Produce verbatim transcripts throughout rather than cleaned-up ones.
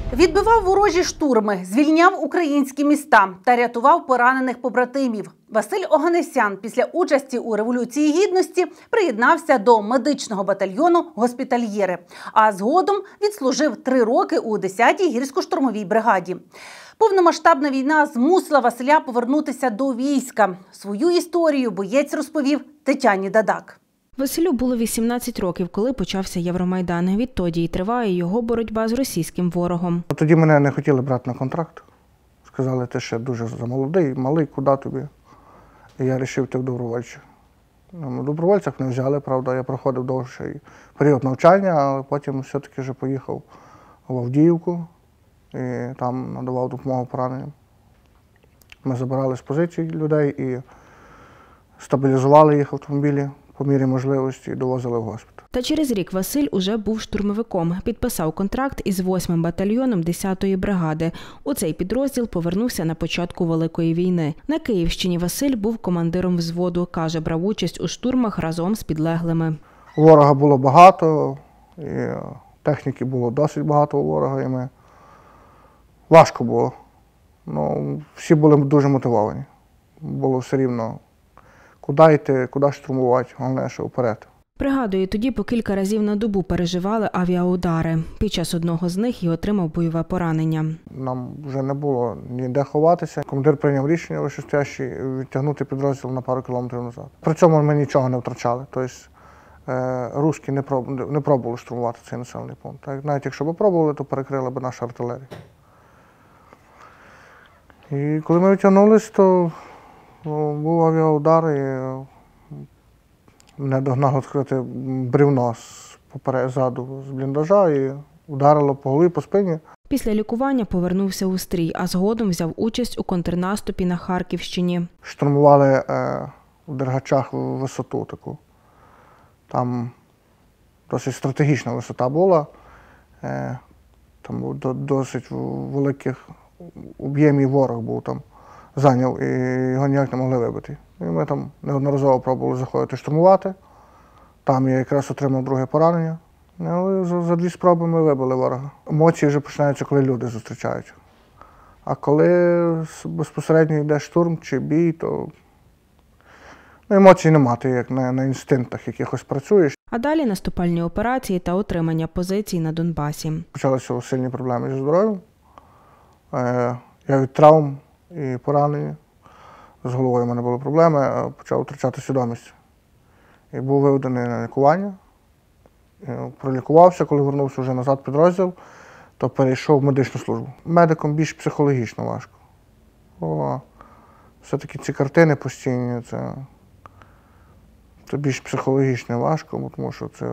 Відбивав ворожі штурми, звільняв українські міста та рятував поранених побратимів. Василь Оганесян після участі у Революції Гідності приєднався до медичного батальйону «Госпітальєри», а згодом відслужив три роки у десятій гірсько-штурмовій бригаді. Повномасштабна війна змусила Василя повернутися до війська. Свою історію боєць розповів Тетяні Дадак. Василю було вісімнадцять років, коли почався Євромайдан. Відтоді й триває його боротьба з російським ворогом. Тоді мене не хотіли брати на контракт. Сказали, ти ще дуже замолодий, малий, куди тобі? І я вирішив йти в добровольчі. На добровольцях не взяли, правда, я проходив довший період навчання, але потім все-таки вже поїхав в Авдіївку і там надавав допомогу пораненням. Ми забирали з позицій людей і стабілізували їх автомобілі по мірі можливості і довозили в госпіталь. Та через рік Василь уже був штурмовиком. Підписав контракт із восьмим батальйоном десятої бригади. У цей підрозділ повернувся на початку Великої війни. На Київщині Василь був командиром взводу. Каже, брав участь у штурмах разом з підлеглими. Ворога було багато, і техніки було досить багато у ворога, і ми... важко було. Ну, всі були дуже мотивовані. Було все рівно, куди йти, куди штурмувати, головне, що вперед. Пригадує, тоді по кілька разів на добу переживали авіаудари. Під час одного з них і отримав бойове поранення. Нам вже не було ніде ховатися. Командир прийняв рішення вищестоящий відтягнути підрозділ на пару кілометрів назад. При цьому ми нічого не втрачали. Тобто е, руські не, проб, не пробували штурмувати цей населений пункт. Так, навіть якщо б пробували, то перекрила б наша артилерія. І коли ми відтягнулися, то ну, був авіаудар і мене догнало відкрити бревно ззаду з бліндажа і ударило по голові, по спині. Після лікування повернувся у стрій, а згодом взяв участь у контрнаступі на Харківщині. Штурмували е, в Дергачах висоту таку. Там досить стратегічна висота була. Е, там був до, досить великих об'ємів ворог був там. Зайняв і його ніяк не могли вибити. І ми там неодноразово пробували заходити штурмувати. Там я якраз отримав друге поранення. Але за, за дві спроби ми вибили ворога. Емоції вже починаються, коли люди зустрічають. А коли безпосередньо йде штурм чи бій, то ну, емоцій нема, ти як на, на інстинктах якихось працюєш. А далі наступальні операції та отримання позицій на Донбасі. Почалися сильні проблеми зі здоров'ям. Е, я від травм і поранення. З головою в мене були проблеми, почав втрачати свідомість. І був виведений на лікування. Пролікувався, коли вернувся вже назад в підрозділ, то перейшов в медичну службу. Медикам більш психологічно важко. Бо все-таки ці картини постійні, це, це більш психологічно важко, тому що це,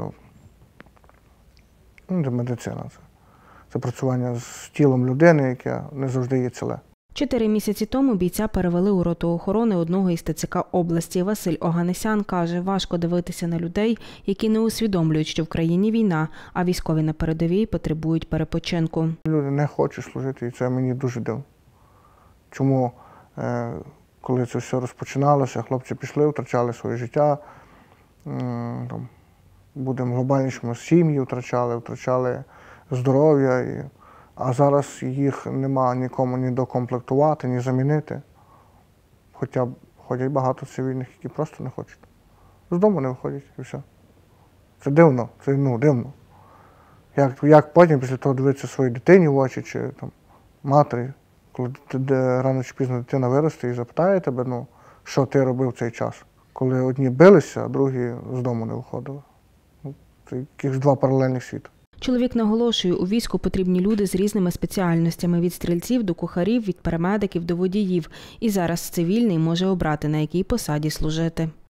ну, це медицина. Це, це працювання з тілом людини, яке не завжди є ціле. Чотири місяці тому бійця перевели у роту охорони одного із Те Це Ка області. Василь Оганесян каже, важко дивитися на людей, які не усвідомлюють, що в країні війна, а військові на передовій потребують перепочинку. Люди не хочуть служити, і це мені дуже дивно. Чому, коли це все розпочиналося, хлопці пішли, втрачали своє життя, там, будемо глобальнішими, сім'ї втрачали, втрачали здоров'я. І... А зараз їх нема нікому ні докомплектувати, ні замінити. Хоча ходять багато цивільних, які просто не хочуть. З дому не виходять і все. Це дивно, це ну, дивно. Як, як потім після того дивитися своїй дитині в очі чи там, матері, коли рано чи пізно дитина виросте і запитає тебе, ну, що ти робив в цей час. Коли одні билися, а другі з дому не виходили. Це якихось два паралельних світи. Чоловік наголошує, у війську потрібні люди з різними спеціальностями – від стрільців до кухарів, від парамедиків до водіїв. І зараз цивільний може обрати, на якій посаді служити.